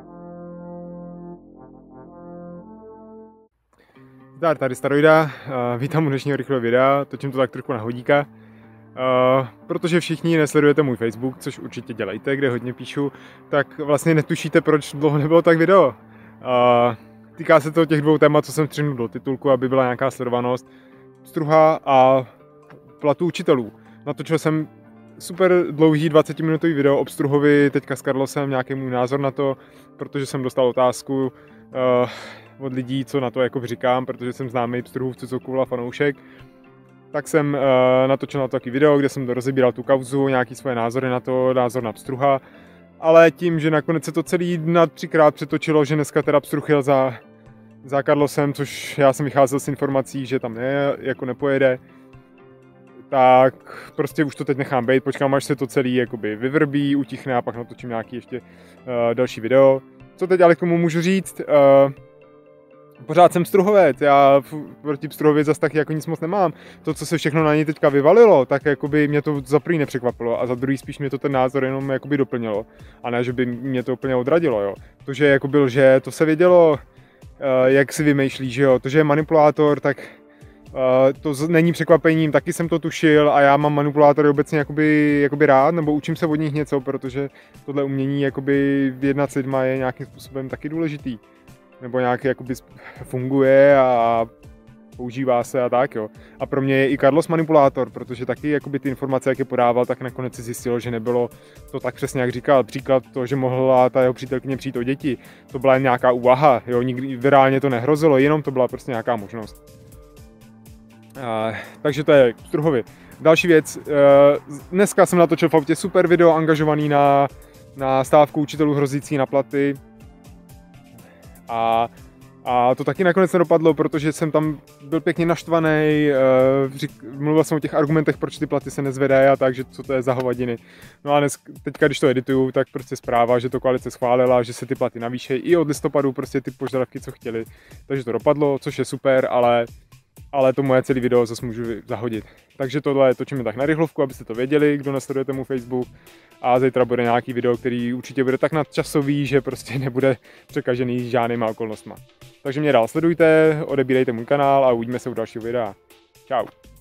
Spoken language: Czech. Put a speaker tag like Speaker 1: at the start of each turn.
Speaker 1: Zdar, tady Staroida, vítám u dnešního rychlého videa, točím to tak trochu na hodíka, protože všichni nesledujete můj Facebook, což určitě dělejte, kde hodně píšu, tak vlastně netušíte, proč dlouho nebylo tak video. Týká se to těch dvou témat, co jsem vstřihnul do titulku, aby byla nějaká sledovanost. Pstruha a platů učitelů. Natočil jsem super dlouhý 20-minutový video o Pstruhovi, teďka s Carlosem, nějaký můj názor na to, protože jsem dostal otázku od lidí, co na to jako říkám, protože jsem známý Pstruhův Cucokůl fanoušek. Tak jsem natočil na to taky video, kde jsem rozebíral tu kauzu, nějaký svoje názory na to, názor na Pstruha. Ale tím, že nakonec se to celý na 3krát přetočilo, že dneska teda Pstruh jel za Carlosem, což já jsem vycházel z informací, že tam jako nepojede, tak prostě už to teď nechám být, počkám, až se to celý jakoby vyvrbí, utichne a pak natočím nějaký ještě další video. Co teď ale k tomu můžu říct? Pořád jsem Pstruhovec, já proti Pstruhově zase taky jako nic moc nemám. To, co se všechno na něj teďka vyvalilo, tak jakoby mě to za prvý nepřekvapilo a za druhý spíš mě to ten názor jenom jakoby doplnilo. A ne, že by mě to úplně odradilo, jo. To, že jako byl, že to se vědělo, jak si vymýšlí, že jo. To, že je manipulátor, tak to není překvapením, taky jsem to tušil a já mám manipulátory obecně jakoby rád, nebo učím se od nich něco, protože tohle umění jakoby vyjednat s lidma je nějakým způsobem taky důležitý. Nebo nějak jakoby funguje a používá se a tak, jo. A pro mě je i Carlos manipulátor, protože taky jakoby ty informace, jak je podával, tak nakonec si zjistilo, že nebylo to tak přesně, jak říkal. Příklad to, že mohla ta jeho přítelkyně přijít o děti, to byla jen nějaká úvaha, jo, nikdy reálně to nehrozilo, jenom to byla prostě nějaká možnost. Takže to je k Pstruhovi. Další věc, dneska jsem natočil v autě super video, angažovaný na stávku učitelů hrozící na platy. A to taky nakonec nedopadlo, protože jsem tam byl pěkně naštvaný, mluvil jsem o těch argumentech, proč ty platy se nezvedají a tak, že co to je za hovadiny. No a teďka, když to edituju, tak prostě zpráva, že to koalice schválila, že se ty platy navýšejí i od listopadu, prostě ty požadavky, co chtěli. Takže to dopadlo, což je super, ale to moje celé video zase můžu zahodit. Takže tohle točíme tak na rychlovku, abyste to věděli, kdo nesledujete můj Facebook. A zítra bude nějaký video, který určitě bude tak nadčasový, že prostě nebude překažený žádnýma okolnostma. Takže mě dál sledujte, odebírejte můj kanál a uvidíme se u dalšího videa. Čau.